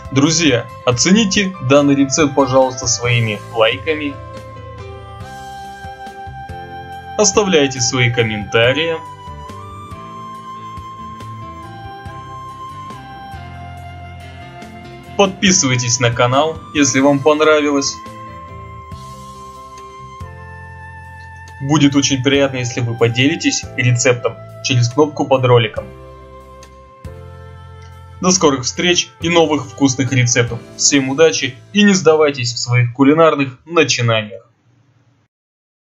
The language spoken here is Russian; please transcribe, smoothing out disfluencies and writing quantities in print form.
Друзья, оцените данный рецепт, пожалуйста, своими лайками. Оставляйте свои комментарии. Подписывайтесь на канал, если вам понравилось. Будет очень приятно, если вы поделитесь рецептом через кнопку под роликом. До скорых встреч и новых вкусных рецептов. Всем удачи и не сдавайтесь в своих кулинарных начинаниях.